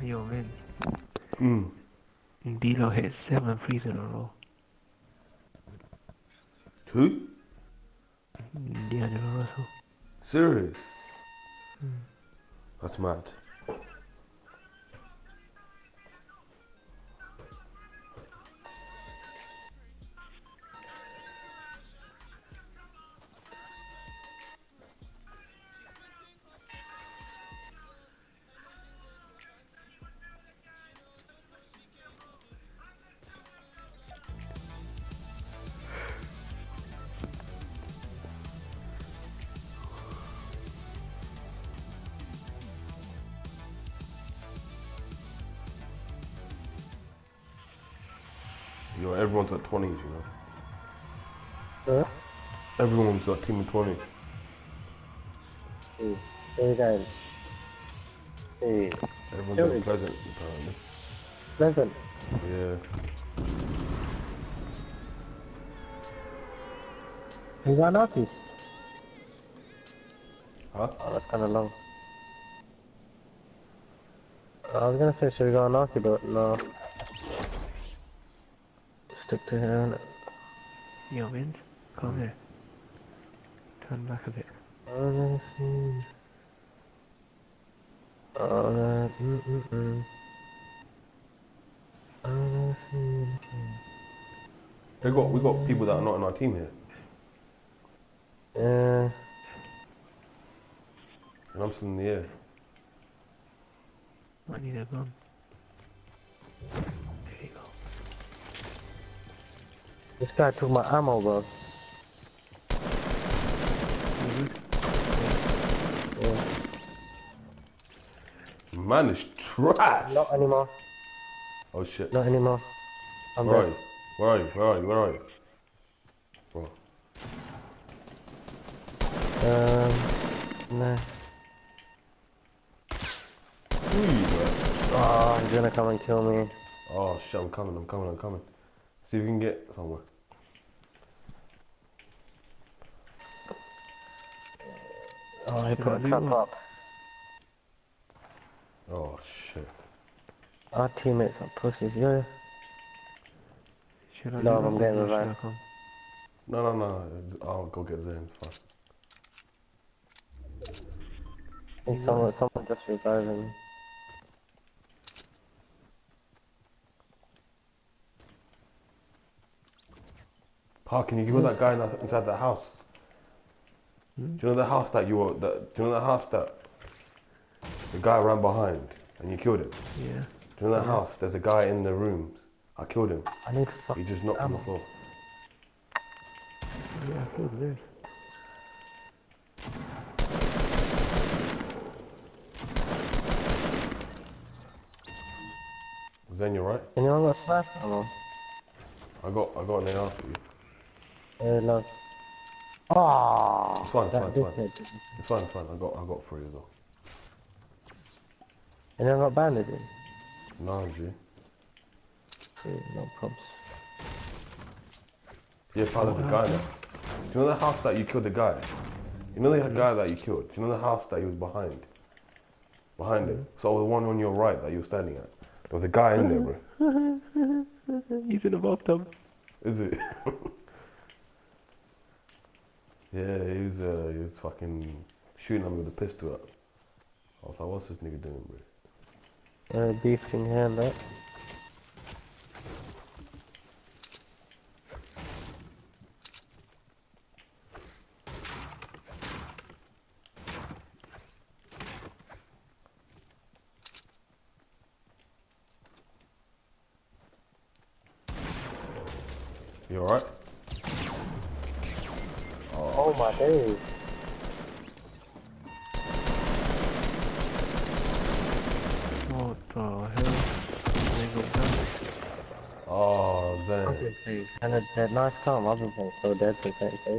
Yo, Vince. Mm. D'Lo hit 7 threes in a row. Who? D'Angelo Russell. Serious? That's mad. Yo, everyone's got 20s, you know. Huh? Everyone's got team of 20. Sí. Again. Sí. Everyone's Sure. got Pleasant, apparently. Pleasant. Yeah. You got Naki? Huh? Oh, that's kind of long. I was gonna say should we go Naki, but no. Stick to him. Yo, Vince. Come here. Turn back a bit. Oh, see. Oh, see. We got people that are not in our team here. Yeah. And I'm still in the air. I need a gun. There you go. This guy took my ammo, bro. You good? Yeah. Man, it's trash. Not anymore. Oh shit. Not anymore. I'm Where are dead. you? Where are you? Where are you? Where are you? Bro. No. Who are you, bro? Oh, he's gonna come and kill me. Oh shit, I'm coming. See if we can get somewhere. Oh, he Should I put a loot trap up? up. Oh shit. Our teammates are pussies, yeah. Should I No, loot I'm up getting or should revived. I come? No. I'll go get Zen. It's fine. I think You got it. someone just revived him. Pa, can you give me that guy inside that house? Hmm? Do you know the house that you were? Do you know the house that the guy ran behind and you killed him? Yeah. Do you know that Yeah. house? There's a guy in the rooms. I killed him. I need He just knocked on the ammo. floor. Yeah, I killed this. Zen, you right? Anyone got sniper ammo? I got an AR for you. No. Oh, It's fine. that dickhead. It's fine. I got three as well. Anyone got bandages? No, G. No problems. Yeah, Pa, there's a guy there. Do you know the house that you killed the guy? You know the guy that you killed? Do you know the house that he was behind? Behind it. So the one on your right that you were standing at. There was a guy in there, bro. He's in the bathtub. Is it? Yeah, he was fucking shooting him with a pistol. I was like, what's this nigga doing, bro? Beef in hand, that. You alright? Oh my days. What the hell? They go down. Oh, Zen. Okay, and a nice calm. I've been playing so dead since that played.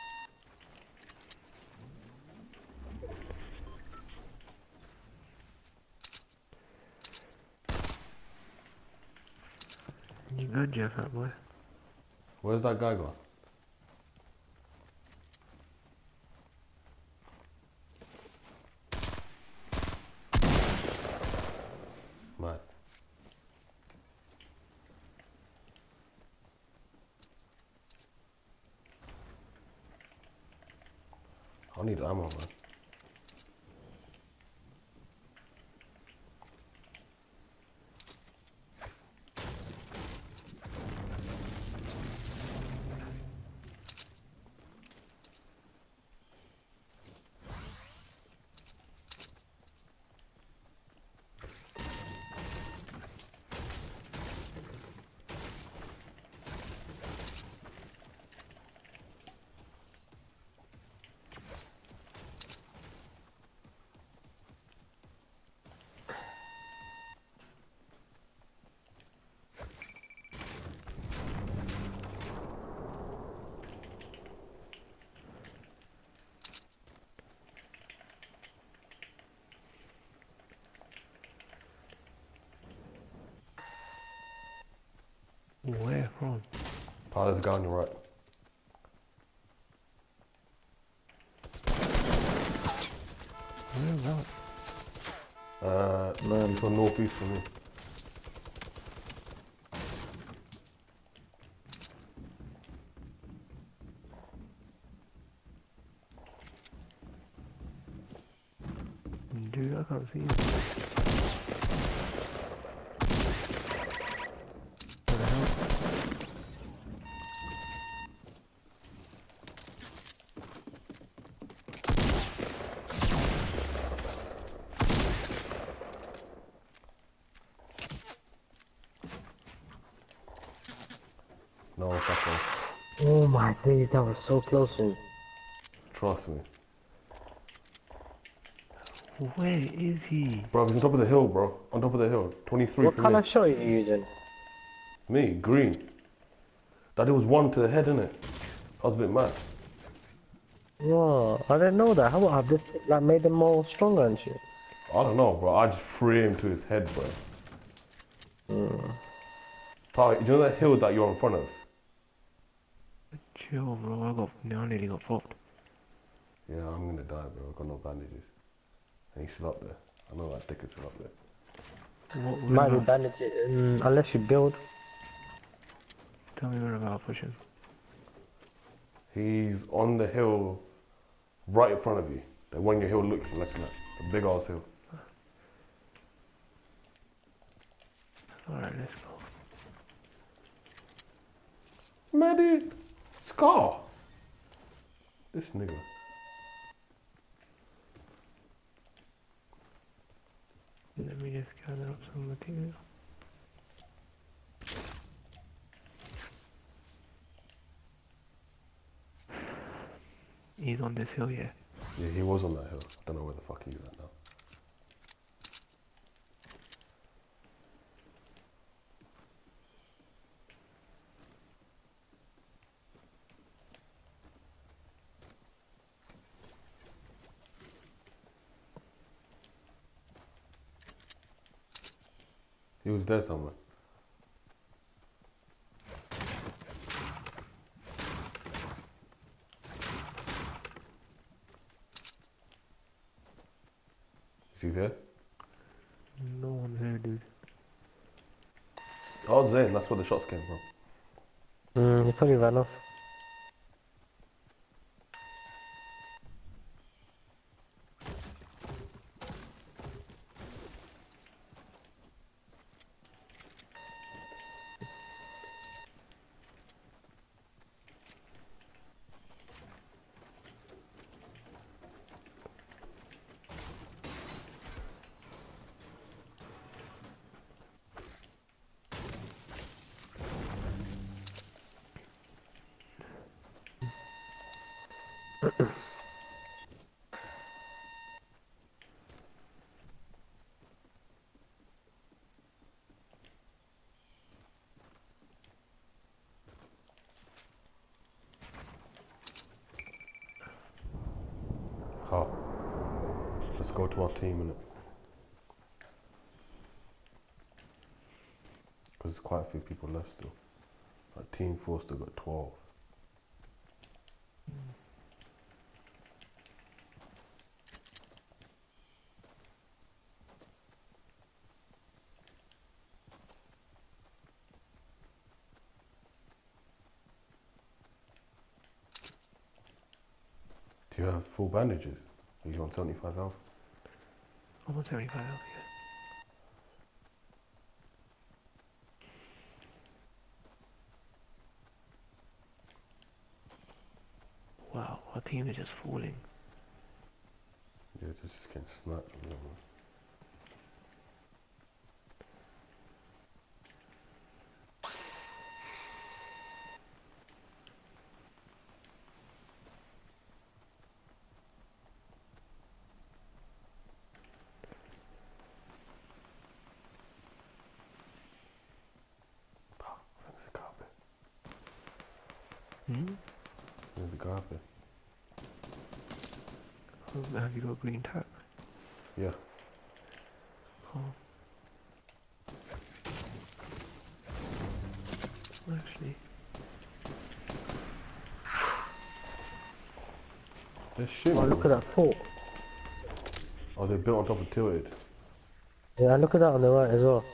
You good, Jeff, that boy? Where's that guy gone? I need ammo, man. Where from? Oh, there's a guy on your right. Whereabouts? Man. He's on northeast from me. Dude, I can't see you. What the hell? No, what's happening? Oh my days, that was so close to me. Trust me. Where is he? Bro, he's on top of the hill, bro. On top of the hill. 23 What from color me. shot are you using? Me, green. That it was one to the head, innit? I was a bit mad. Whoa, I didn't know that. How about I've just like made them more stronger and shit? I don't know, bro. I just threw him to his head, bro. Pal, do you know that hill that you're in front of? Chill, bro. I nearly got popped. Yeah, I'm gonna die, bro. I've got no bandages. And he's still up there. I know that dickhead's still up there. What? Might be Whereabouts? bandaged unless you build. Tell me whereabouts pushing. He's on the hill right in front of you. The one your hill looks like that. The big ass hill. Alright, let's go. Maddie! Scar! This nigga. Let me just gather up some material. He's on this hill, yeah. Yeah, he was on that hill. I don't know where the fuck he's at now. He was there somewhere. Is he there? No one's here, dude. I was there, and that's where the shots came from. He probably ran off. How? Let's go to our team, innit? Because there's quite a few people left still. Like Team 4 still got 12. Do you have full bandages. He's on 75 health. I'm on 75 health, yeah. Wow, our team is just falling. Yeah, just getting sniped. You know. There's a carpet. Hmm? There's a carpet. Have you got green tack? Yeah. Oh. Actually, There's shit. Oh, look at that fort. Oh, they're built on top of tilted. Yeah, look at that on the right as well.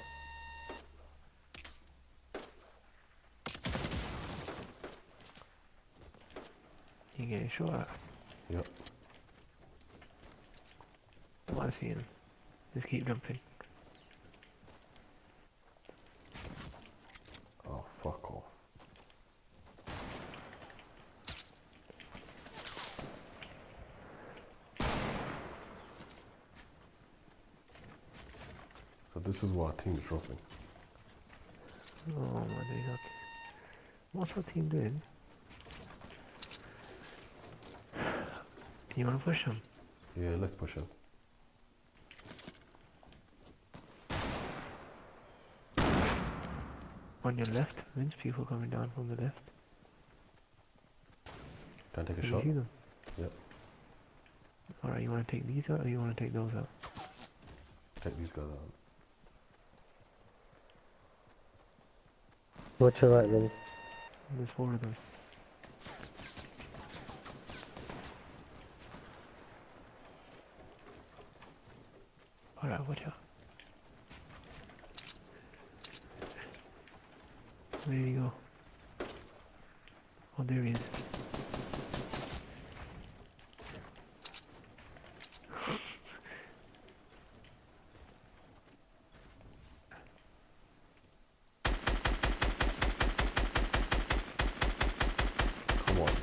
you getting shot at. Yep. What I see him. Just keep jumping. Oh, fuck off. So this is what our team's dropping. Oh my days. What's our team doing? You wanna push them? Yeah, let's push him. On your left, Vince, people coming down from the left. Can I take a Can you shot? see them? Yep. Alright, you wanna take these out or you wanna take those out? Take these guys out. Watch your right then. There's 4 of them. Alright, watch out. Where did he go? Oh, there he is. Come on.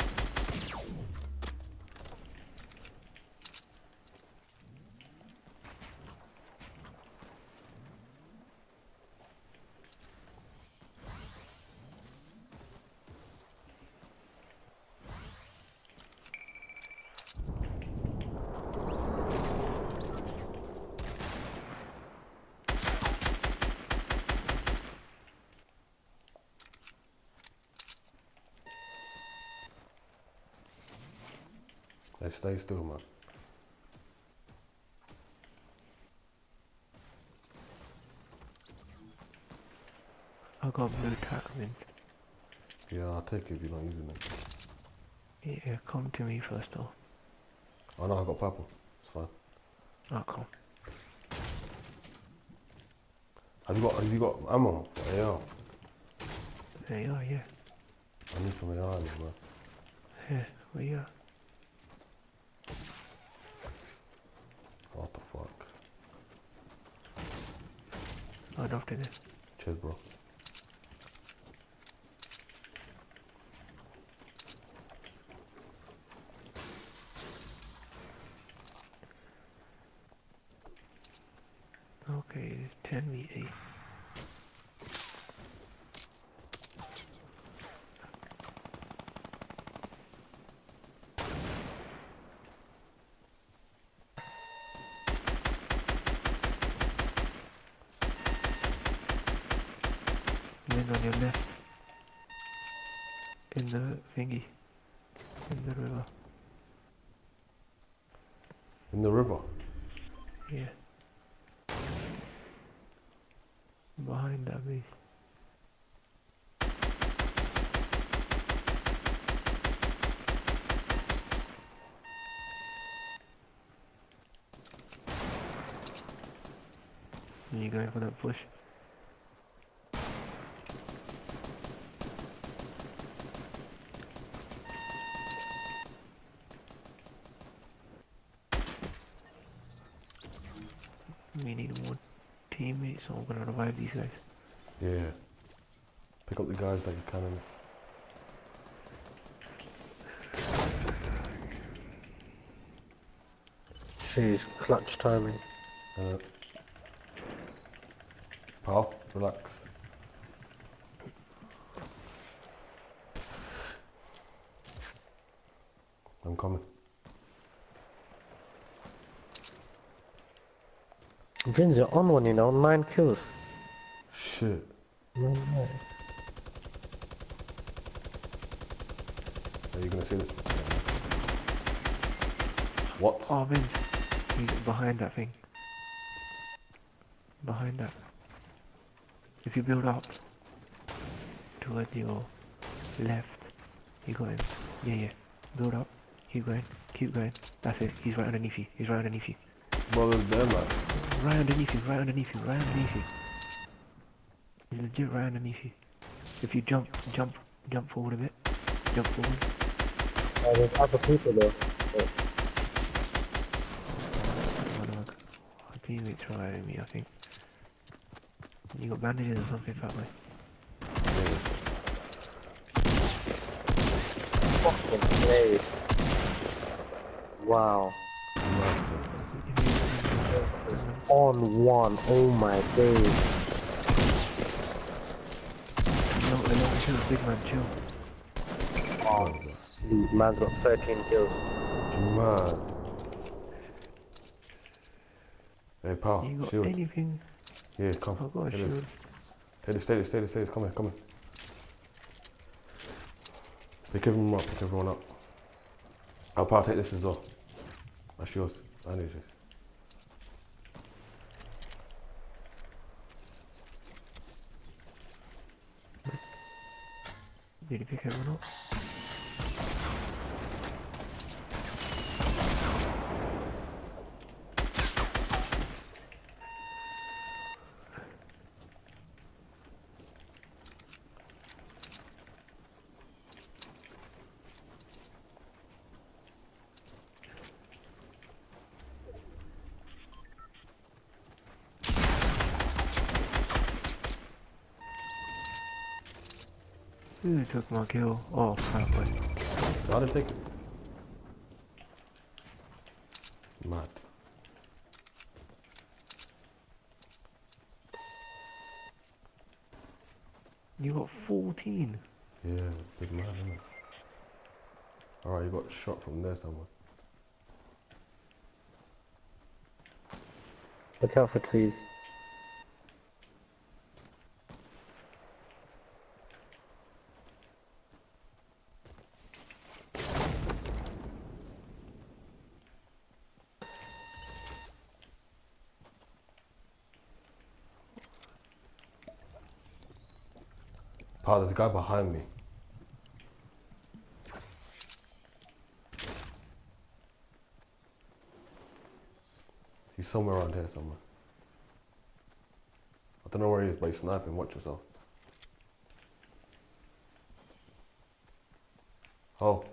Hey, stay still, man. I got blue tack, Vince. Yeah, I'll take it if you're not using it. Yeah, come to me first though. Oh no, I got purple. It's fine. Oh, come. Have you got ammo? Yeah. There you are, yeah. I need some AR, man. Yeah, where you at? What the fuck? I dropped it there. Cheers, bro. Okay, 10v8. Then on your left. In the thingy. In the river. In the river. Yeah. Behind that base. Are you going for that push? We need more teammates, so we're gonna revive these guys. Yeah. Pick up the guys that you can. Jeez, clutch timing. Uh, pal, relax. I'm coming. Vince, you're on one, 9 kills. Shit. No. Are you gonna see this? What? Oh, Vince, he's behind that thing. Behind that. If you build up toward your left, you got him. Yeah. Build up. Keep going. Keep going. That's it. He's right underneath you. He's right underneath you. Bro, there's them, like. Right underneath you. Right underneath you. Right underneath you. He's legit right underneath you. If you jump forward a bit. Jump forward. There's other people though. Oh no, our teammate's right at me, I think. You got bandages or something, fat boy? Fucking play. Wow. On one. Oh my days. No, chill, big man, chill. Oh, sleep. Man's got 13 kills. Man. Hey, pal, You got shield. anything? Yeah, come. I've got a Stay shield. there, stay there. Come here. Pick everyone up. I'll pal, take this as well. That's yours. I need this. Did you pick everyone up? Who took my kill? Oh, crap, boy. How did take it? Mad. You got 14. Yeah, big man, isn't it? Alright, you got shot from there somewhere. Look out for trees. Pal, there's a guy behind me. He's somewhere around here somewhere. I don't know where he is, but he's sniping. Watch yourself. Oh.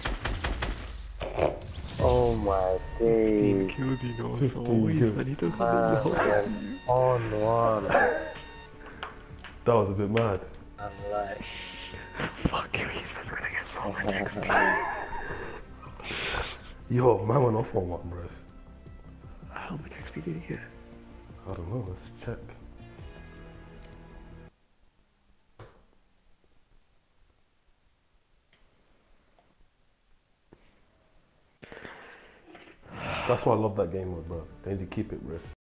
Oh my 15 days. kills, you know, 15 so always kills. when he took Man, on one. That was a bit mad. I'm like, Fuck you, he's gonna get so much XP. Yo, man went off on one, bro. How much XP did he get? I don't know, let's check. That's why I love that game mode, bro. They need to keep it, bro.